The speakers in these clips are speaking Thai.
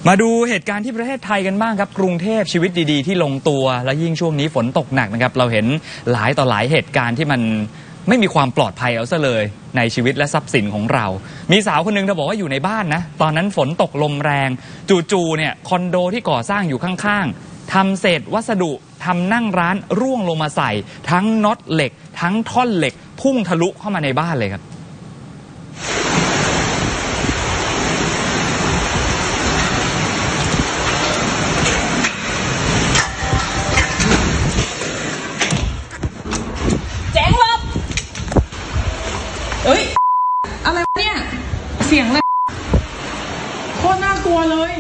มาดูเหตุการณ์ที่ประเทศไทยกันบ้างครับกรุงเทพชีวิตดีๆที่ลงตัวและยิ่งช่วงนี้ฝนตกหนักนะครับเราเห็นหลายต่อหลายเหตุการณ์ที่มันไม่มีความปลอดภัยเอาซะเลยในชีวิตและทรัพย์สินของเรามีสาวคนนึงเธอบอกว่าอยู่ในบ้านนะตอนนั้นฝนตกลมแรงจู่ๆเนี่ยคอนโดที่ก่อสร้างอยู่ข้างๆทำเศษวัสดุทำนั่งร้านร่วงลงมาใส่ทั้งน็อตเหล็กทั้งท่อนเหล็กพุ่งทะลุเข้ามาในบ้านเลยครับเอ้ยอะไรเนี่ยเสียงอะไรโคตรน่ากลัวเลย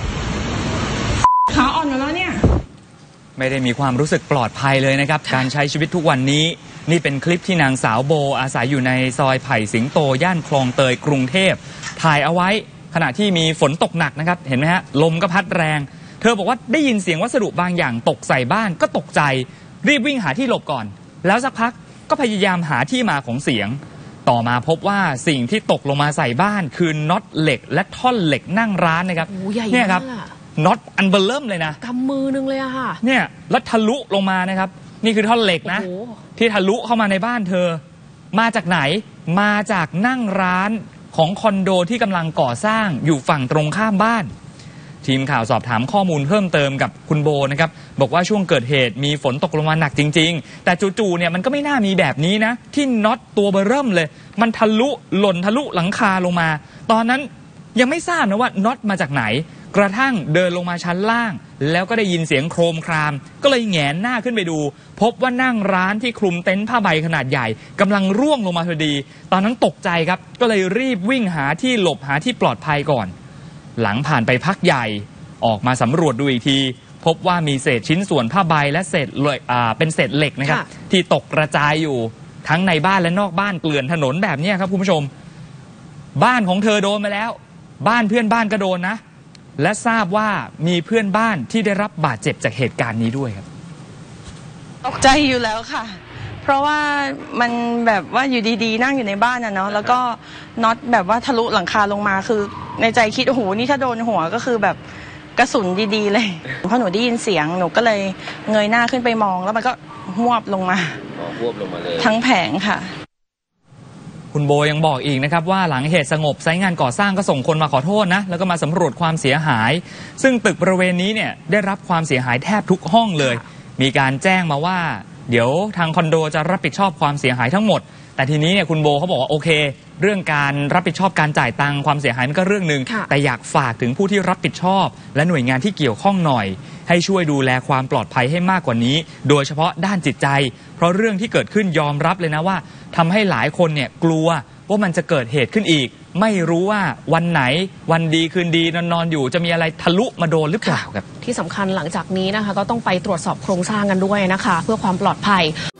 ขาอ่อนอยู่แล้วเนี่ยไม่ได้มีความรู้สึกปลอดภัยเลยนะครับการใช้ชีวิตทุกวันนี้นี่เป็นคลิปที่นางสาวโบอาศัยอยู่ในซอยไผ่สิงโตย่านคลองเตยกรุงเทพถ่ายเอาไว้ขณะที่มีฝนตกหนักนะครับเห็นไหมฮะลมก็พัดแรงเธอบอกว่าได้ยินเสียงวัสดุบางอย่างตกใส่บ้านก็ตกใจรีบวิ่งหาที่หลบก่อนแล้วสักพักก็พยายามหาที่มาของเสียงต่อมาพบว่าสิ่งที่ตกลงมาใส่บ้านคือน็อตเหล็กและท่อนเหล็กนั่งร้านนะครับเนี่ยครับน็อตอันเบลเริ่มเลยนะกำมือนึงเลยอะค่ะเนี่ยแล้วทะลุลงมานะครับนี่คือท่อนเหล็กนะที่ทะลุเข้ามาในบ้านเธอมาจากไหนมาจากนั่งร้านของคอนโดที่กำลังก่อสร้างอยู่ฝั่งตรงข้ามบ้านทีมข่าวสอบถามข้อมูลเพิ่มเติมกับคุณโบนะครับบอกว่าช่วงเกิดเหตุมีฝนตกลงมาหนักจริงๆแต่จู่ๆเนี่ยมันก็ไม่น่ามีแบบนี้นะที่น็อตตัวเบอร์เริ่มเลยมันทะลุหล่นทะลุหลังคาลงมาตอนนั้นยังไม่ทราบนะว่าน็อตมาจากไหนกระทั่งเดินลงมาชั้นล่างแล้วก็ได้ยินเสียงโครมครามก็เลยแหงนหน้าขึ้นไปดูพบว่านั่งร้านที่คลุมเต็นท์ผ้าใบขนาดใหญ่กำลังร่วงลงมาพอดีตอนนั้นตกใจครับก็เลยรีบวิ่งหาที่หลบหาที่ปลอดภัยก่อนหลังผ่านไปพักใหญ่ออกมาสำรวจดูอีกทีพบว่ามีเศษชิ้นส่วนผ้าใบและเศษเป็นเศษเหล็กนะครับที่ตกกระจายอยู่ทั้งในบ้านและนอกบ้านเกลื่อนถนนแบบนี้ครับคุณผู้ชมบ้านของเธอโดนมาแล้วบ้านเพื่อนบ้านก็โดนนะและทราบว่ามีเพื่อนบ้านที่ได้รับบาดเจ็บจากเหตุการณ์นี้ด้วยครับตกใจอยู่แล้วค่ะเพราะว่ามันแบบว่าอยู่ดีๆนั่งอยู่ในบ้านเนาะแล้วก็น็อตแบบว่าทะลุหลังคาลงมาคือในใจคิดโอ้โหนี่ถ้าโดนหัวก็คือแบบกระสุนดีๆเลยพอหนูได้ยินเสียงหนูก็เลยเงยหน้าขึ้นไปมองแล้วมันก็หวบลงมาเลยทั้งแผงค่ะคุณโบยังบอกอีกนะครับว่าหลังเหตุสงบไซต์งานก่อสร้างก็ส่งคนมาขอโทษนะแล้วก็มาสำรวจความเสียหายซึ่งตึกบริเวณนี้เนี่ยได้รับความเสียหายแทบทุกห้องเลยมีการแจ้งมาว่าเดี๋ยวทางคอนโดจะรับผิดชอบความเสียหายทั้งหมดแต่ทีนี้เนี่ยคุณโบเขาบอกว่าโอเคเรื่องการรับผิดชอบการจ่ายตังค์ความเสียหายมันก็เรื่องนึงแต่อยากฝากถึงผู้ที่รับผิดชอบและหน่วยงานที่เกี่ยวข้องหน่อยให้ช่วยดูแลความปลอดภัยให้มากกว่านี้โดยเฉพาะด้านจิตใจเพราะเรื่องที่เกิดขึ้นยอมรับเลยนะว่าทำให้หลายคนเนี่ยกลัวว่ามันจะเกิดเหตุขึ้นอีกไม่รู้ว่าวันไหนวันดีคืนดีนอนอยู่จะมีอะไรทะลุมาโดนหรือเปล่าครับที่สำคัญหลังจากนี้นะคะก็ต้องไปตรวจสอบโครงสร้างกันด้วยนะคะเพื่อความปลอดภัย